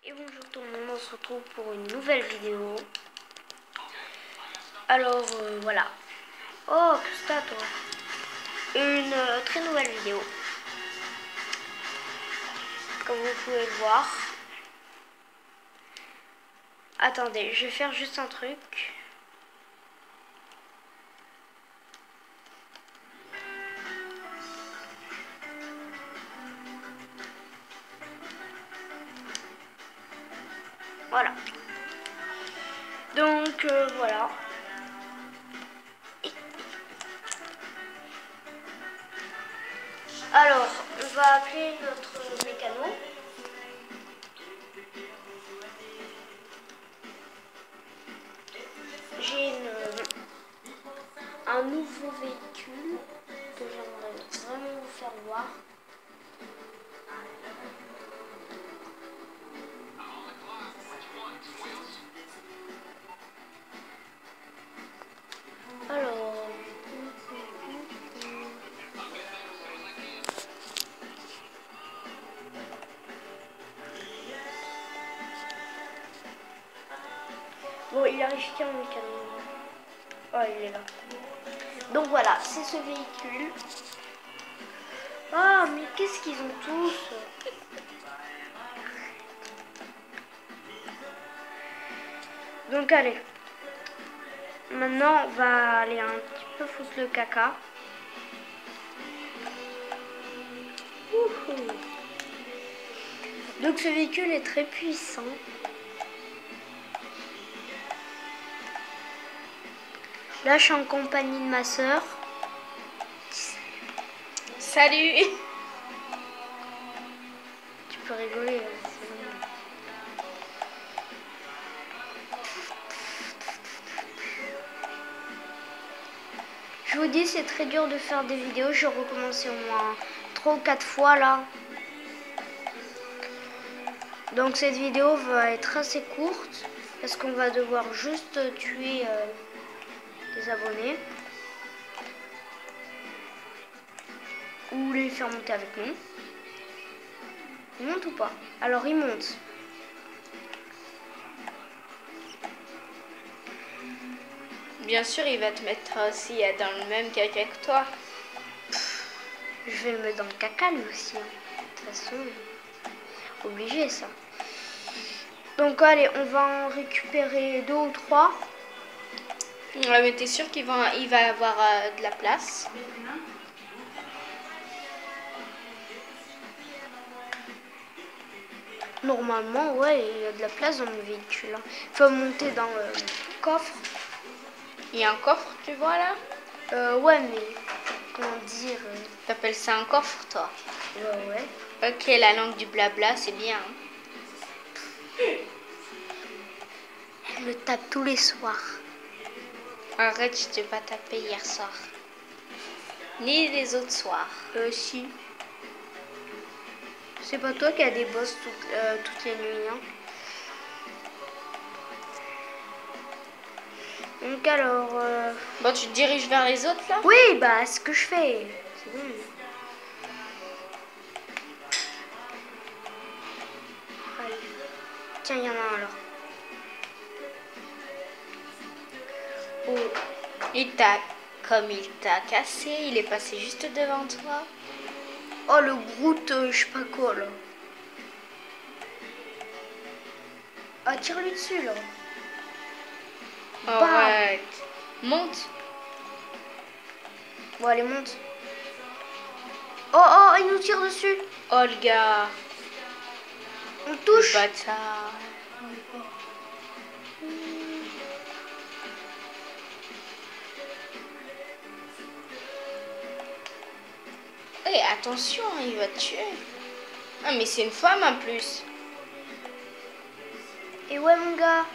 Et bonjour tout le monde, on se retrouve pour une nouvelle vidéo. Alors voilà. Oh, qu'est-ce que t'as toi? Une très nouvelle vidéo. Comme vous pouvez le voir. Attendez, je vais faire juste un truc. Voilà. Donc voilà. Alors, on va appeler notre mécano. J'ai un nouveau véhicule que j'aimerais vraiment vous faire voir. Alors, bon, il arrive quand le mécano? Oh, il est là. Donc voilà, c'est ce véhicule. Ah, mais qu'est-ce qu'ils ont tous? Donc allez. Maintenant, on va aller un petit peu foutre le caca. Ouhou. Donc ce véhicule est très puissant. Là, je suis en compagnie de ma soeur. Salut. Tu peux rigoler. C'est bon. Je vous dis, c'est très dur de faire des vidéos. J'ai recommencé au moins 3 ou 4 fois là. Donc cette vidéo va être assez courte parce qu'on va devoir juste tuer des abonnés ou les faire monter avec nous. Ils montent ou pas? Alors ils montent. Bien sûr, il va te mettre aussi dans le même caca que toi. Je vais le mettre dans le caca lui aussi. Hein. De toute façon, obligé ça. Donc allez, on va en récupérer 2 ou 3. Ouais, mais t'es sûr qu'il va avoir de la place? Normalement, ouais, il y a de la place dans le véhicule. Il faut monter dans le coffre. Il y a un coffre, tu vois là? Ouais, mais comment dire T'appelles ça un coffre, toi? Ouais. Ok, la langue du blabla, c'est bien. Elle me tape tous les soirs. Arrête, je t'ai pas tapé hier soir. Ni les autres soirs. Si. C'est pas toi qui as des boss toutes les nuits, hein. Donc alors... Bon, tu te diriges vers les autres là? Oui, bah, ce que je fais. C'est bon. Allez. Tiens, il y en a un alors. Oh. Comme il t'a cassé, il est passé juste devant toi. Oh, le Groot, je sais pas quoi, là. Ah, tire-lui dessus, là. Arrête. Monte. Bon, allez, monte. Oh, il nous tire dessus. Olga. On touche. Le bâtard. Hey, attention, il va te tuer. Ah, mais c'est une femme en plus. Et ouais, mon gars.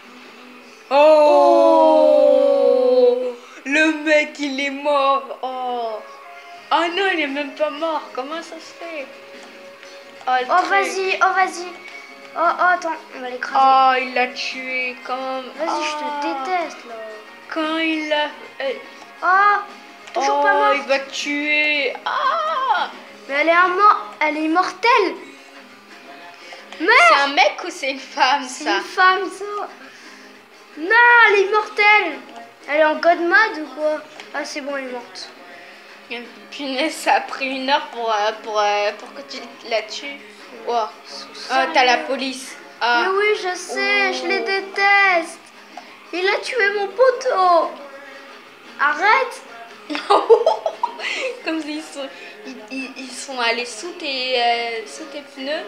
Oh, le mec, il est mort. Oh. Ah non, il est même pas mort. Comment ça se fait? Oh, vas-y. Oh, attends, on va l'écraser. Oh, il l'a tué comme... Vas-y, je te déteste, là. Quand il l'a... Oh, toujours pas mort. Il va te tuer. Ah. Mais elle est immortelle. C'est un mec ou c'est une femme, C'est ça? une femme, ça. Non, elle est immortelle. Elle est en God mode ou quoi? Ah, c'est bon, elle est morte. Punaise, ça a pris 1 heure pour que tu la tues. Oh, Sérieux. t'as la police. Mais Ah. oui, je sais, je les Oh. déteste. Il a tué mon poteau. Arrête. Comme ils sont allés sous tes pneus.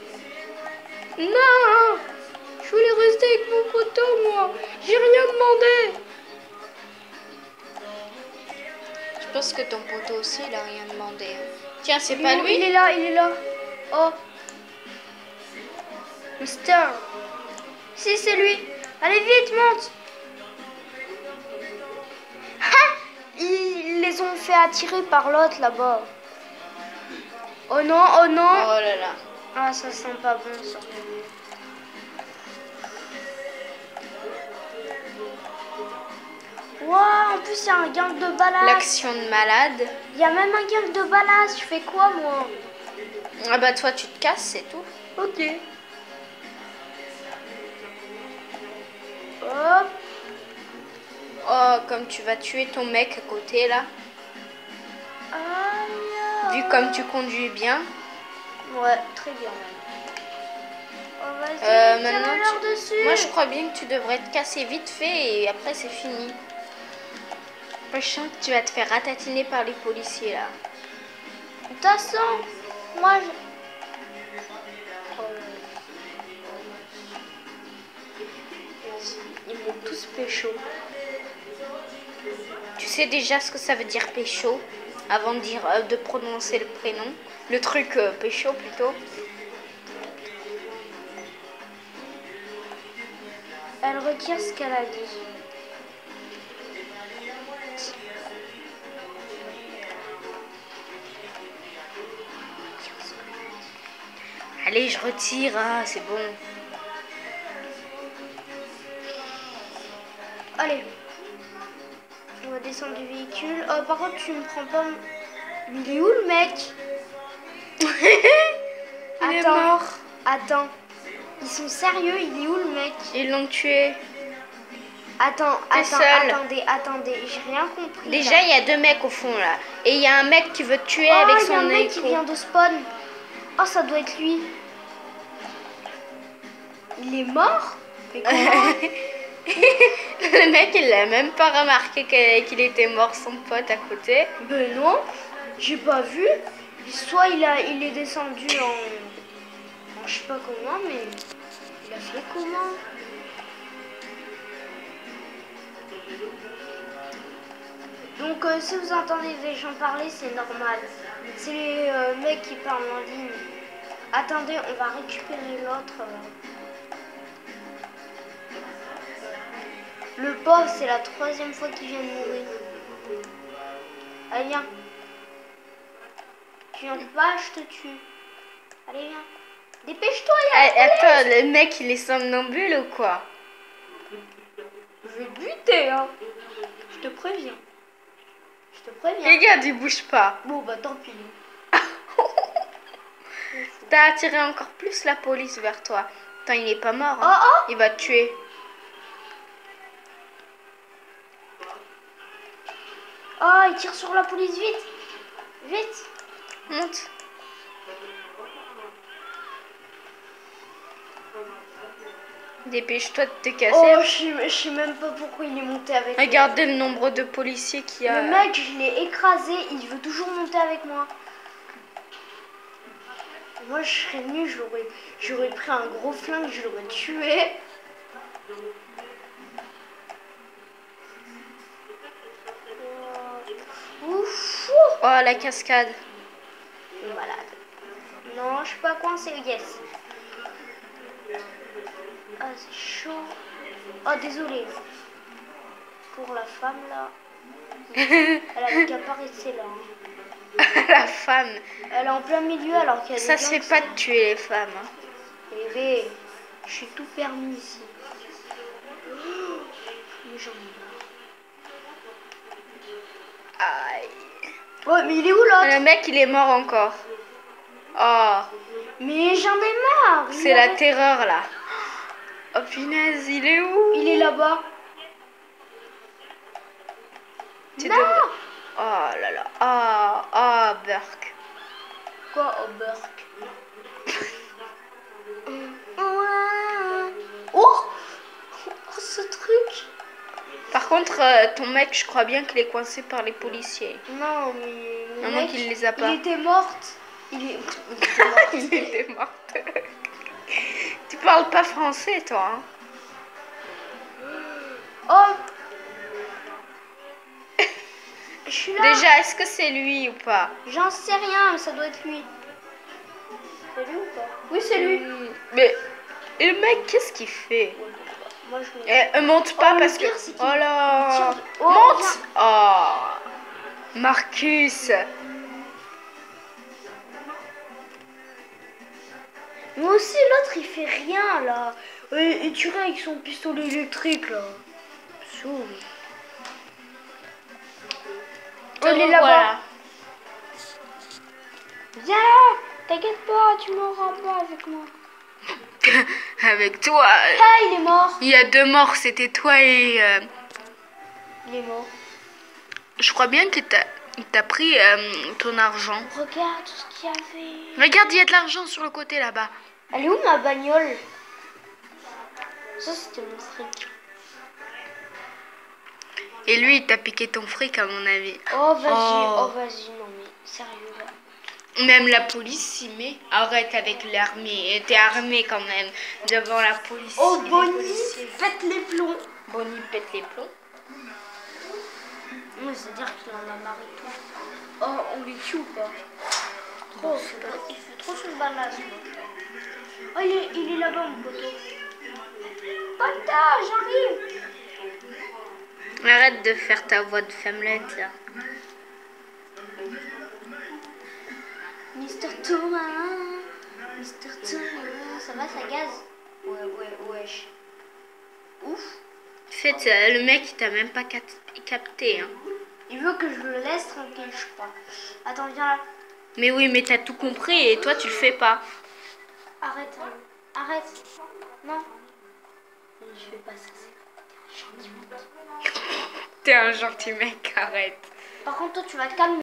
Non, je voulais rester avec mon poteau, moi. J'ai rien demandé. Je pense que ton poteau aussi, il a rien demandé. Tiens, c'est Il pas est où? lui? Il est là, il est là. Oh. Mister. Si, c'est lui. Allez, vite, monte. Ah, ils les ont fait attirer par l'autre, là-bas. Oh non, oh non. Oh là là. Ah, ça sent pas bon, ça. Wow, en plus, il y a un gang de balasse. L'action de malade. Il y a même un gang de balasse. Je fais quoi, moi? Ah bah toi, tu te casses, c'est tout. Ok. Hop. Oh, comme tu vas tuer ton mec à côté, là. Aïe. Vu comme tu conduis bien. Ouais, très bien même. Oh, vas-y, Maintenant, tire-leur dessus. moi, je crois bien que tu devrais te casser vite fait et après, c'est fini. Je sens que tu vas te faire ratatiner par les policiers, là. De toute façon, moi, je... Oh, ils m'ont tous pécho. Tu sais déjà ce que ça veut dire pécho avant de dire de prononcer le prénom, le truc pécho plutôt. Elle retire ce qu'elle a dit. Allez, je retire, ah, c'est bon. Allez. On va descendre du véhicule. Oh, par contre, tu me prends pas... Mais il est où, le mec? Il est mort. Attends. Ils sont sérieux? Il est où, le mec? Ils l'ont tué. Attendez. J'ai rien compris. Déjà, il y a 2 mecs au fond là. Et il y a un mec qui veut te tuer Oh, avec il y a son un mec qui écho. vient de spawn. Oh, ça doit être lui. Il est mort? Mais comment? Le mec, il l'a même pas remarqué qu'il était mort, son pote à côté. Ben non, j'ai pas vu. Soit il est descendu en je sais pas comment, mais il a fait comment? Donc si vous entendez des gens parler, c'est normal. C'est les mecs qui parlent en ligne. Attendez, on va récupérer l'autre. Le pauvre, c'est la 3e fois qu'il vient de mourir. Allez, viens. Tu viens pas, je te tue. Allez, viens. Dépêche-toi, Attends, le mec, il est somnambule ou quoi? Je vais te buter, hein. Je te préviens. Regarde, il bouge pas. Bon, bah tant pis. T'as attiré encore plus la police vers toi. Attends, il est pas mort. Oh, Hein. oh. Il va te tuer. Oh, il tire sur la police, vite. Vite. Monte. Dépêche-toi de te casser. Oh, je sais même pas pourquoi il est monté avec moi. Regardez le nombre de policiers qu'il y a. Le mec, je l'ai écrasé, il veut toujours monter avec moi. Moi, je serais venu, j'aurais pris un gros flingue, je l'aurais tué. Ouf. Oh, la cascade. Malade. Non, je suis pas coincée, yes. Ah, c'est chaud. Oh, désolé. Pour la femme, là. Elle avait qu'à pas rester là. Hein. La femme. Elle est en plein milieu alors qu'il y a Ça des se gens fait qui pas sont- de tuer les femmes. Hein. Bébé, je suis tout permis ici. Mais j'en ai marre. Aïe. Oh, mais il est où l'autre? Le mec, il est mort encore. Oh. Mais j'en ai marre. C'est la terreur là. Oh punaise, il est où? Il est là-bas. Tu Non. devrais- Oh là là. Ah, Burke. Quoi, au Burke? Oh, ce truc. Par contre, ton mec, je crois bien qu'il est coincé par les policiers. Non, mais À moins qu'il les a pas. il était morte. Il est... Il était mort. Tu parles pas français, toi, hein? Oh, je suis là. Déjà, est-ce que c'est lui ou pas? J'en sais rien, mais ça doit être lui. C'est lui ou pas? Oui, c'est lui. Mais et le mec, qu'est-ce qu'il fait? Moi, je Monte pas le parce pire, que... c'est qu'il Oh là. tire de- Oh, Monte. viens. Oh, Marcus. Moi aussi, l'autre, il fait rien, là. Et tu vois avec son pistolet électrique, là. Saoul. Oh, il est là-bas. Voilà. Viens là. T'inquiète pas, tu m'auras pas avec moi. Avec toi, Ah, il est mort. il y a 2 morts, c'était toi et... Il est mort. je crois bien qu'il t'a pris ton argent. Regarde tout ce qu'il y avait. Regarde, il y a de l'argent sur le côté là-bas. Elle est où ma bagnole? Ça, c'était mon fric. Et lui, il t'a piqué ton fric, à mon avis. Oh, vas-y. Oh. Oh, vas-y. Non, mais sérieux, là. Même la police s'y met. Arrête avec l'armée. T'es armé quand même devant la police. Oh, les Bonnie, policiers. pète les plombs. Bonnie pète les plombs. Oui, c'est-à-dire qu'il en a marre et tout. Oh, on lui tue ou pas? Trop, il fait trop sur le balade. Oh, il est là-bas, mon poteau. Pata, j'arrive. Arrête de faire ta voix de femmelette là. Mister Thomas. Mister Thomas. Ça va, ça gaze? Ouais, wesh. Ouf. En fait, le mec, il t'a même pas capté. Hein. Il veut que je le laisse tranquille, je crois. Attends, viens là. Mais oui, mais t'as tout compris et toi, tu le fais pas. Arrête. Arrête. Non. Je fais pas ça, c'est gentil. T'es un gentil mec, arrête. Par contre, toi, tu vas te calmer.